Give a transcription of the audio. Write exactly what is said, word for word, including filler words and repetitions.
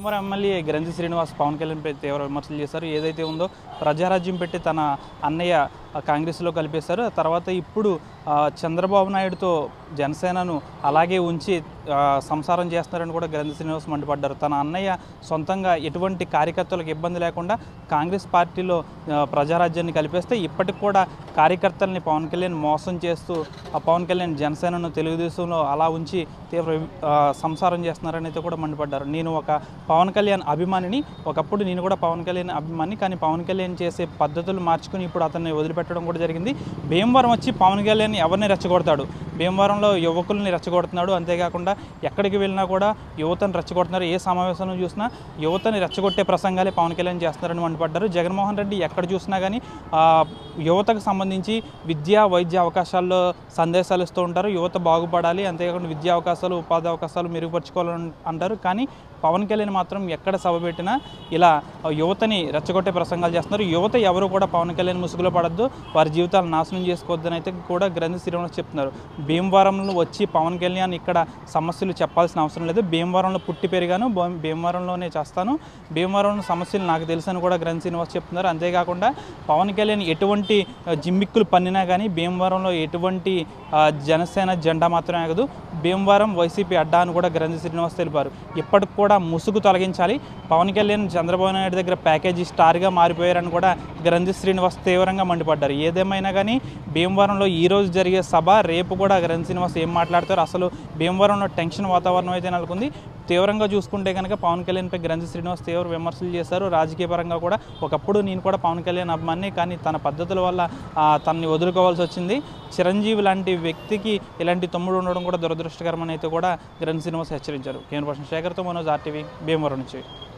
Bhimavaram MLA గ్రంథి శ్రీనివాస్ పవన్ కళ్యాణ్పై తీవ్ర విమర్శలు చేశారు. ఏదైతే ఉందో ప్రజారాజ్యం పెట్టి తన అన్నయ్య కాంగ్రెస్లో కలిపేశారు. తర్వాత ఇప్పుడు చంద్రబాబు నాయుడుతో జనసేనను అలాగే ఉంచి సంసారం చేస్తున్నారని కూడా గ్రంథి శ్రీనివాస్ మండిపడ్డారు. తన అన్నయ్య సొంతంగా ఎటువంటి కార్యకర్తలకు ఇబ్బంది లేకుండా కాంగ్రెస్ పార్టీలో ప్రజారాజ్యాన్ని కలిపేస్తే ఇప్పటికి కూడా కార్యకర్తల్ని పవన్ కళ్యాణ్ మోసం చేస్తూ ఆ పవన్ కళ్యాణ్ జనసేనను తెలుగుదేశంలో అలా ఉంచి తీవ్ర సంసారం చేస్తున్నారని అయితే కూడా మండిపడ్డారు. నేను ఒక పవన్ కళ్యాణ్ అభిమానిని, ఒకప్పుడు నేను కూడా పవన్ కళ్యాణ్ అభిమాని, కానీ పవన్ కళ్యాణ్ చేసే పద్ధతులు మార్చుకుని ఇప్పుడు అతన్ని వదిలిపెట్టడం కూడా జరిగింది. భీమవరం వచ్చి పవన్ కళ్యాణ్ ఎవరిని రెచ్చగొడతాడు, భీమవరంలో యువకుల్ని రెచ్చగొడుతున్నాడు. అంతేకాకుండా ఎక్కడికి వెళ్ళినా కూడా యువతను రెచ్చగొడుతున్నారు. ఏ సమావేశంలో చూసినా యువతని రెచ్చగొట్టే ప్రసంగాలే పవన్ కళ్యాణ్ చేస్తున్నారని మండిపడ్డారు. జగన్మోహన్ రెడ్డి ఎక్కడ చూసినా కానీ యువతకు సంబంధించి విద్యా వైద్య అవకాశాల్లో సందేశాలు ఇస్తూ ఉంటారు. యువత బాగుపడాలి, అంతేకాకుండా విద్యా అవకాశాలు ఉపాధి అవకాశాలు మెరుగుపరుచుకోవాలని అంటారు. కానీ పవన్ కళ్యాణ్ మాత్రం ఎక్కడ సభ పెట్టినా ఇలా యువతని రెచ్చగొట్టే ప్రసంగాలు చేస్తున్నారు. యువత ఎవరు కూడా పవన్ కళ్యాణ్ ముసుగులో పడద్దు, వారి జీవితాలు నాశనం చేసుకోవద్దని అయితే కూడా గ్రంథి శ్రీనివాస్ చెప్తున్నారు. భీమవరంలో వచ్చి పవన్ కళ్యాణ్ ఇక్కడ సమస్యలు చెప్పాల్సిన అవసరం లేదు, భీమవరంలో పుట్టి పెరిగాను, భీమవరంలోనే చేస్తాను, భీమవరం సమస్యలు నాకు తెలుసని కూడా గ్రంథి శ్రీనివాస్ చెప్తున్నారు. అంతేకాకుండా పవన్ కళ్యాణ్ ఎటువంటి జిమ్మిక్కులు పన్నినా కానీ భీమవరంలో ఎటువంటి జనసేన జెండా మాత్రమే ఆగదు, భీమవరం వైసీపీ అడ్డా అని కూడా గ్రంథి శ్రీనివాస్ తెలిపారు. ఇప్పటికి కూడా ముసుగు తొలగించాలి, పవన్ కళ్యాణ్ చంద్రబాబు నాయుడు దగ్గర ప్యాకేజీ స్టార్గా మారిపోయారని కూడా గ్రంథి శ్రీనివాస్ తీవ్రంగా మండిపడ్డారు. ఏదేమైనా కానీ భీమవరంలో ఈరోజు జరిగే సభ, రేపు కూడా గ్రంథి శ్రీనివాస్ ఏం మాట్లాడతారు, అసలు భీమవరంలో టెన్షన్ వాతావరణం అయితే నెలకొంది. తీవ్రంగా చూసుకుంటే కనుక పవన్ కళ్యాణ్పై గ్రంథి శ్రీనివాస్ తీవ్ర విమర్శలు చేశారు. రాజకీయ పరంగా కూడా ఒకప్పుడు నేను కూడా పవన్ కళ్యాణ్ అభిమాని, కానీ తన పద్ధతుల వల్ల తనని వదులుకోవాల్సి వచ్చింది. చిరంజీవి లాంటి వ్యక్తికి ఇలాంటి తమ్ముడు ఉండడం కూడా దురదృష్టకరమని అయితే కూడా గ్రంథి శ్రీనివాస్ హెచ్చరించారు. కేంద్ర పర్సన్ శేఖర్తో మనోజ్, ఆర్టీవీ, భీమవరం నుంచి.